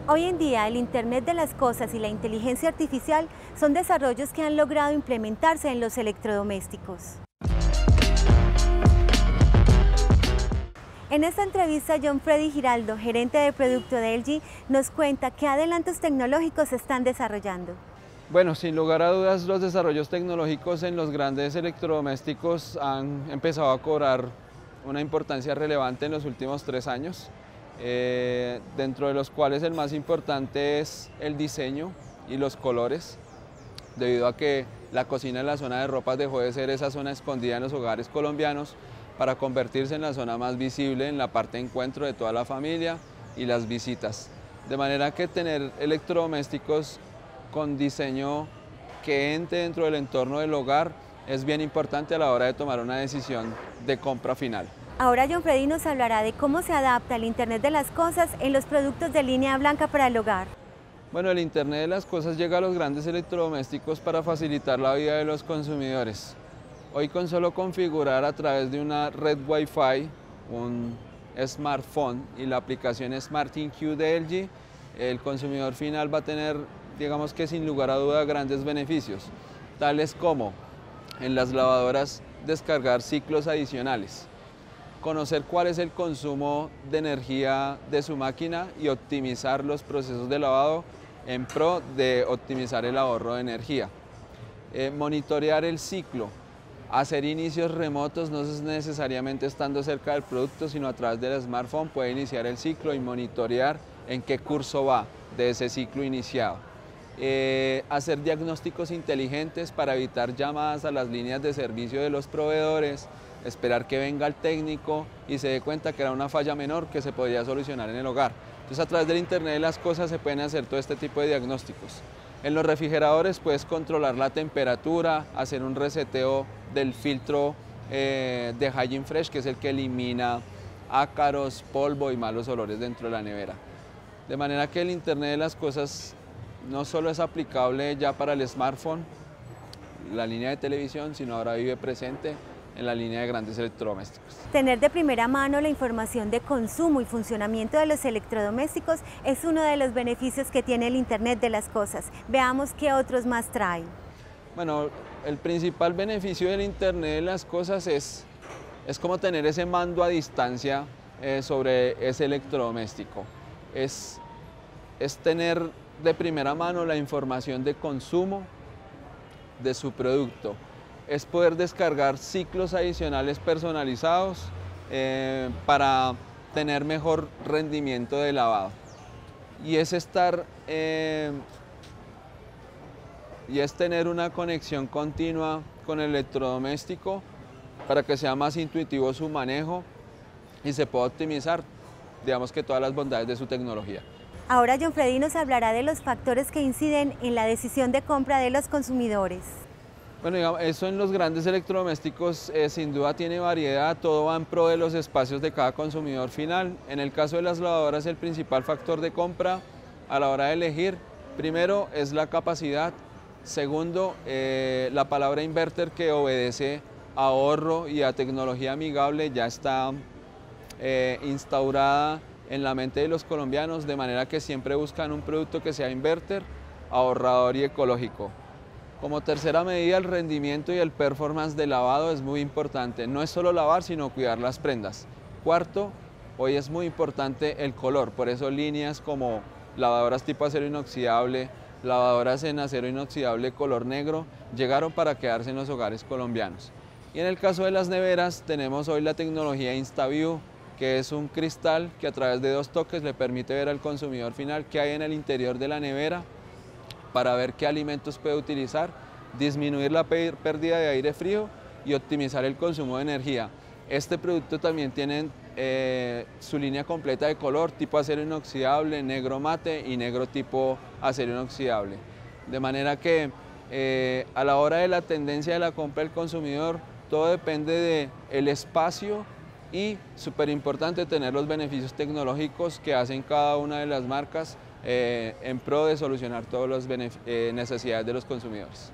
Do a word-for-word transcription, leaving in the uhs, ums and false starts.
Hoy en día, el Internet de las Cosas y la inteligencia artificial son desarrollos que han logrado implementarse en los electrodomésticos. En esta entrevista, John Freddy Giraldo, gerente de producto de L G, nos cuenta qué adelantos tecnológicos se están desarrollando. Bueno, sin lugar a dudas, los desarrollos tecnológicos en los grandes electrodomésticos han empezado a cobrar una importancia relevante en los últimos tres años, eh, dentro de los cuales el más importante es el diseño y los colores, debido a que la cocina en la zona de ropas dejó de ser esa zona escondida en los hogares colombianos para convertirse en la zona más visible, en la parte de encuentro de toda la familia y las visitas. De manera que tener electrodomésticos con diseño que entre dentro del entorno del hogar es bien importante a la hora de tomar una decisión de compra final. Ahora John Freddy nos hablará de cómo se adapta el Internet de las Cosas en los productos de línea blanca para el hogar. Bueno, el Internet de las Cosas llega a los grandes electrodomésticos para facilitar la vida de los consumidores. Hoy con solo configurar a través de una red Wi-Fi, un smartphone y la aplicación SmartInQ de L G, el consumidor final va a tener, digamos que sin lugar a duda, grandes beneficios, tales como en las lavadoras descargar ciclos adicionales, conocer cuál es el consumo de energía de su máquina y optimizar los procesos de lavado en pro de optimizar el ahorro de energía, eh, monitorear el ciclo, hacer inicios remotos, no es necesariamente estando cerca del producto, sino a través del smartphone puede iniciar el ciclo y monitorear en qué curso va de ese ciclo iniciado. Eh, hacer diagnósticos inteligentes para evitar llamadas a las líneas de servicio de los proveedores, esperar que venga el técnico y se dé cuenta que era una falla menor que se podría solucionar en el hogar. Entonces, a través del Internet de las Cosas se pueden hacer todo este tipo de diagnósticos. En los refrigeradores puedes controlar la temperatura, hacer un reseteo del filtro eh, de Hygiene Fresh, que es el que elimina ácaros, polvo y malos olores dentro de la nevera. De manera que el Internet de las Cosas no solo es aplicable ya para el smartphone, la línea de televisión, sino ahora vive presente en la línea de grandes electrodomésticos. Tener de primera mano la información de consumo y funcionamiento de los electrodomésticos es uno de los beneficios que tiene el Internet de las Cosas. Veamos qué otros más trae. Bueno, el principal beneficio del Internet de las Cosas es, es como tener ese mando a distancia eh, sobre ese electrodoméstico. Es, es tener de primera mano la información de consumo de su producto. Es poder descargar ciclos adicionales personalizados eh, para tener mejor rendimiento de lavado. Y es estar, eh, y es tener una conexión continua con el electrodoméstico para que sea más intuitivo su manejo y se pueda optimizar, digamos que todas las bondades de su tecnología. Ahora John Freddy nos hablará de los factores que inciden en la decisión de compra de los consumidores. Bueno, digamos, eso en los grandes electrodomésticos eh, sin duda tiene variedad, todo va en pro de los espacios de cada consumidor final. En el caso de las lavadoras, el principal factor de compra a la hora de elegir, primero es la capacidad, segundo, eh, la palabra inverter, que obedece a ahorro y a tecnología amigable, ya está eh, instaurada en la mente de los colombianos, de manera que siempre buscan un producto que sea inverter, ahorrador y ecológico. Como tercera medida, el rendimiento y el performance de lavado es muy importante. No es solo lavar, sino cuidar las prendas. Cuarto, hoy es muy importante el color, por eso líneas como lavadoras tipo acero inoxidable, lavadoras en acero inoxidable color negro, llegaron para quedarse en los hogares colombianos. Y en el caso de las neveras, tenemos hoy la tecnología InstaView, que es un cristal que a través de dos toques le permite ver al consumidor final qué hay en el interior de la nevera, para ver qué alimentos puede utilizar, disminuir la pérdida de aire frío y optimizar el consumo de energía. Este producto también tiene eh, su línea completa de color, tipo acero inoxidable, negro mate y negro tipo acero inoxidable. De manera que eh, a la hora de la tendencia de la compra del consumidor, todo depende del espacio y, súper importante, tener los beneficios tecnológicos que hacen cada una de las marcas Eh, en pro de solucionar todas las eh, necesidades de los consumidores.